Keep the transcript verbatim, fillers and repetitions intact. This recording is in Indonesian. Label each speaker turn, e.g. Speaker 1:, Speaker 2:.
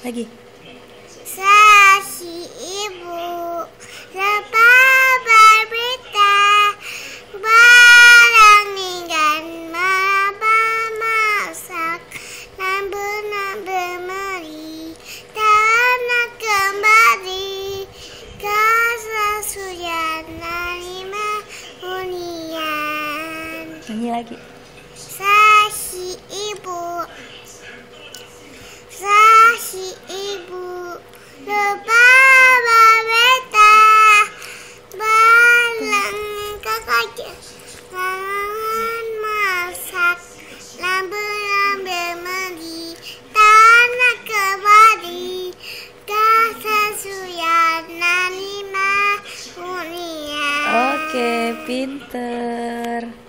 Speaker 1: Lagi.
Speaker 2: Si ibu lupa berberita, berangin malam masak, lampu-lampu meri, tanah kembali ke sesuai nerima hunian.
Speaker 1: Nyanyi lagi.
Speaker 2: Si ibu, si ibu lupa berberita, berangin ke kerja, tangan masak, lampu-lampu meri, tanah kembali ke sesuai nerima hunian.
Speaker 1: Oke, pinter.